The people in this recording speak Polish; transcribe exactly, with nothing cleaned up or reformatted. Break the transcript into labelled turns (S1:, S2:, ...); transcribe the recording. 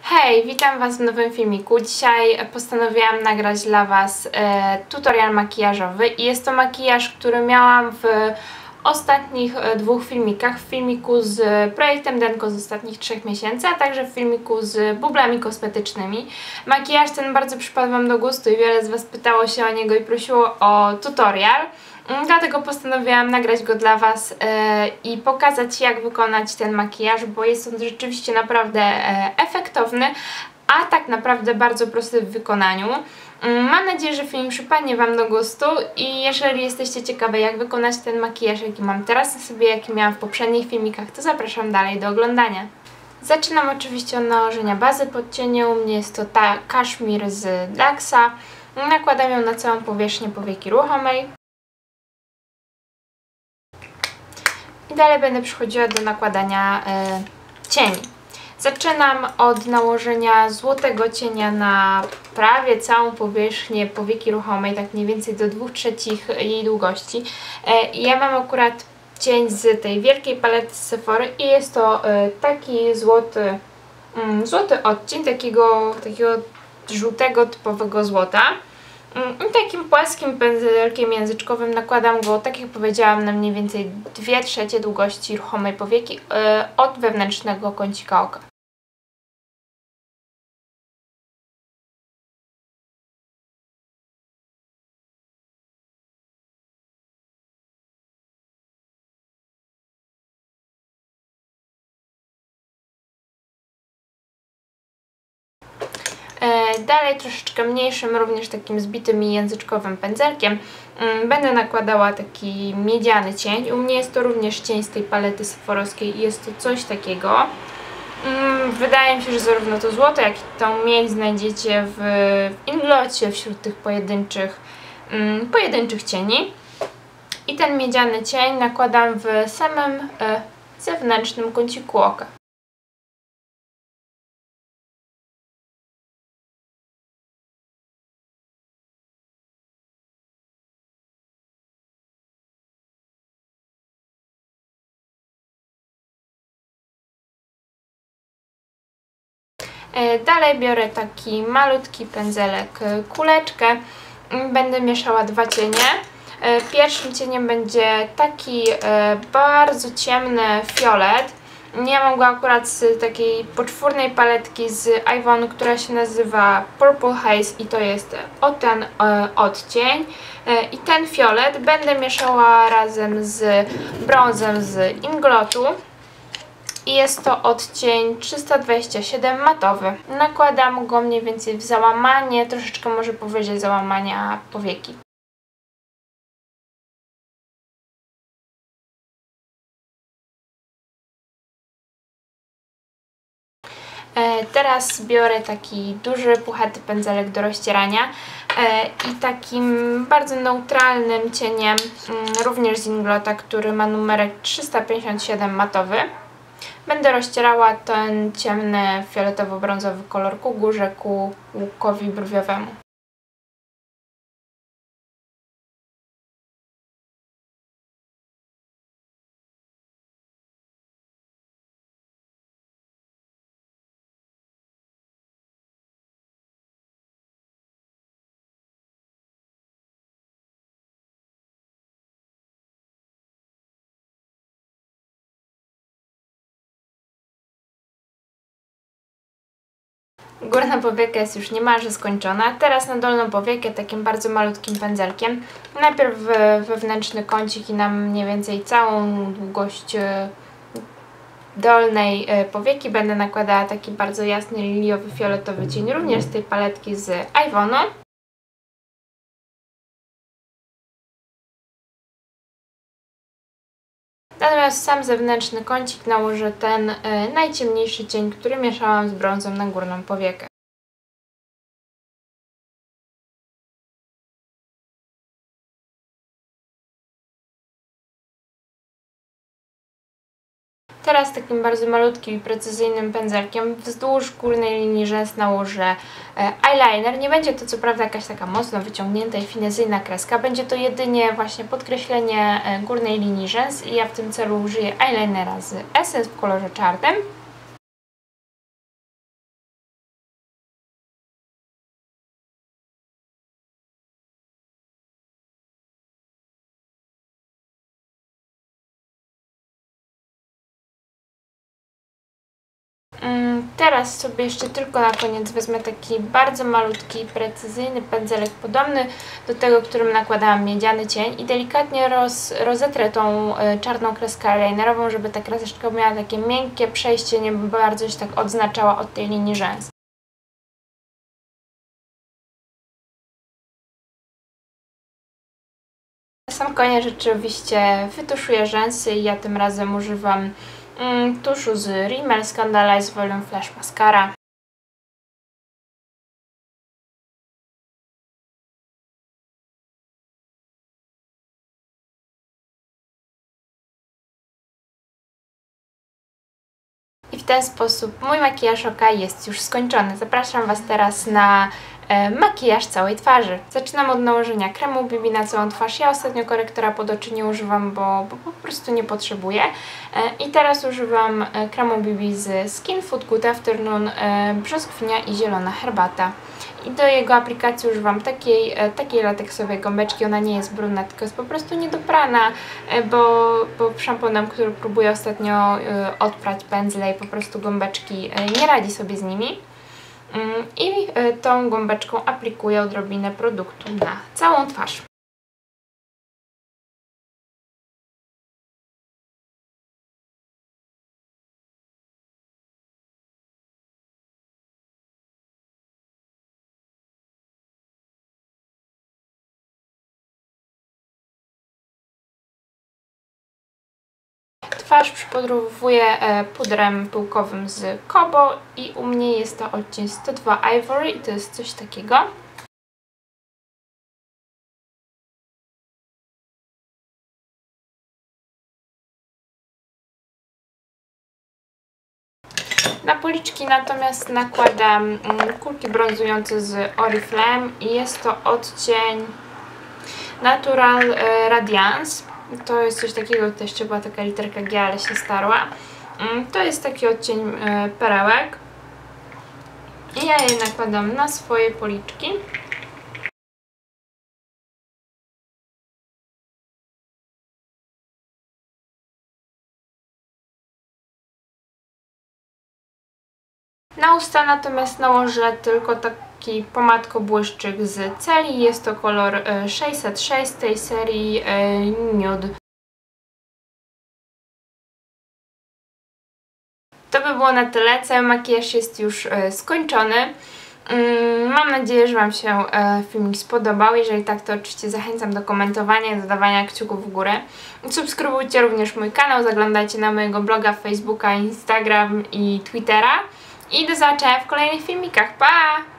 S1: Hej, witam Was w nowym filmiku. Dzisiaj postanowiłam nagrać dla Was e, tutorial makijażowy i jest to makijaż, który miałam w ostatnich e, dwóch filmikach. W filmiku z projektem Denko z ostatnich trzech miesięcy, a także w filmiku z bublami kosmetycznymi. Makijaż ten bardzo przypadł Wam do gustu i wiele z Was pytało się o niego i prosiło o tutorial. Dlatego postanowiłam nagrać go dla Was e, i pokazać, jak wykonać ten makijaż, bo jest on rzeczywiście naprawdę e, efektowny, a tak naprawdę bardzo prosty w wykonaniu. Mam nadzieję, że film przypadnie Wam do gustu i jeżeli jesteście ciekawe, jak wykonać ten makijaż, jaki mam teraz na sobie, jaki miałam w poprzednich filmikach, to zapraszam dalej do oglądania. Zaczynam oczywiście od nałożenia bazy pod cieniem. U mnie jest to ta Kashmir z Daxa. Nakładam ją na całą powierzchnię powieki ruchomej. I dalej będę przechodziła do nakładania y, cieni. Zaczynam od nałożenia złotego cienia na prawie całą powierzchnię powieki ruchomej, tak mniej więcej do dwóch trzecich jej długości. Y, ja mam akurat cień z tej wielkiej palety z Sephory i jest to y, taki złoty, y, złoty odcień, takiego, takiego żółtego typowego złota. I takim płaskim pędzelkiem języczkowym nakładam go, tak jak powiedziałam, na mniej więcej dwie trzecie długości ruchomej powieki yy, od wewnętrznego kącika oka. Dalej troszeczkę mniejszym, również takim zbitym i języczkowym pędzelkiem będę nakładała taki miedziany cień. U mnie jest to również cień z tej palety sepforowskiej i jest to coś takiego. Wydaje mi się, że zarówno to złoto, jak i tą miedź znajdziecie w Inglocie wśród tych pojedynczych, pojedynczych cieni. I ten miedziany cień nakładam w samym zewnętrznym kąciku oka. Dalej biorę taki malutki pędzelek, kuleczkę. Będę mieszała dwa cienie. Pierwszym cieniem będzie taki bardzo ciemny fiolet. Ja mam go akurat z takiej poczwórnej paletki z Ivonu, która się nazywa Purple Haze i to jest o ten odcień. I ten fiolet będę mieszała razem z brązem z Inglotu. I jest to odcień trzysta dwadzieścia siedem matowy. Nakładam go mniej więcej w załamanie, troszeczkę może powyżej załamania powieki. Teraz biorę taki duży, puchaty pędzelek do rozcierania i takim bardzo neutralnym cieniem, również z Inglota, który ma numerek trzysta pięćdziesiąt siedem matowy. Będę rozcierała ten ciemny fioletowo-brązowy kolor ku górze, ku łukowi brwiowemu. Górna powieka jest już niemalże skończona. Teraz na dolną powiekę takim bardzo malutkim pędzelkiem. Najpierw wewnętrzny kącik i na mniej więcej całą długość dolnej powieki będę nakładała taki bardzo jasny, liliowy, fioletowy cień, również z tej paletki z Ivonu. Natomiast sam zewnętrzny kącik nałożę ten y, najciemniejszy cień, który mieszałam z brązem na górną powiekę. Teraz takim bardzo malutkim i precyzyjnym pędzelkiem wzdłuż górnej linii rzęs nałożę eyeliner. Nie będzie to co prawda jakaś taka mocno wyciągnięta i finezyjna kreska, będzie to jedynie właśnie podkreślenie górnej linii rzęs i ja w tym celu użyję eyelinera z Essence w kolorze czarnym. Teraz sobie jeszcze tylko na koniec wezmę taki bardzo malutki, precyzyjny pędzelek podobny do tego, którym nakładałam miedziany cień i delikatnie roz, rozetrę tą czarną kreskę eyelinerową, żeby ta kreseczka miała takie miękkie przejście, nie bardzo się tak odznaczała od tej linii rzęs. Na sam koniec rzeczywiście wytuszuję rzęsy i ja tym razem używam mm, tuszu z Rimmel Scandaleyes Volume Flash Mascara. I w ten sposób mój makijaż oka jest już skończony. Zapraszam Was teraz na e, makijaż całej twarzy. Zaczynam od nałożenia kremu B B na całą twarz. Ja ostatnio korektora pod oczy nie używam, bo, bo po prostu nie potrzebuję. E, I teraz używam e, kremu B B z Skin Food Good Afternoon, e, brzoskwinia i zielona herbata. I do jego aplikacji używam takiej, e, takiej lateksowej gąbeczki. Ona nie jest brudna, tylko jest po prostu niedoprana, e, bo, bo szamponem, który próbuję ostatnio e, odprać pędzle i po prostu gąbeczki e, nie radzi sobie z nimi. Mm, I e, tą gąbeczką aplikuję odrobinę produktu na całą twarz. Twarz przypudrowuję pudrem pyłkowym z Kobo i u mnie jest to odcień sto dwa Ivory i to jest coś takiego. Na policzki natomiast nakładam kulki brązujące z Oriflame i jest to odcień Natural Radiance. To jest coś takiego, to jeszcze była taka literka G, ale się starła. To jest taki odcień perełek. I ja je nakładam na swoje policzki. Na usta natomiast nałożę tylko taki pomadko-błyszczyk z Celi. Jest to kolor sześćset sześć z tej serii Nude. To by było na tyle. Cały makijaż jest już skończony. Mam nadzieję, że Wam się filmik spodobał. Jeżeli tak, to oczywiście zachęcam do komentowania i dodawania kciuków w górę. Subskrybujcie również mój kanał, zaglądajcie na mojego bloga, Facebooka, Instagram i Twittera. I do zobaczenia w kolejnych filmikach. Pa!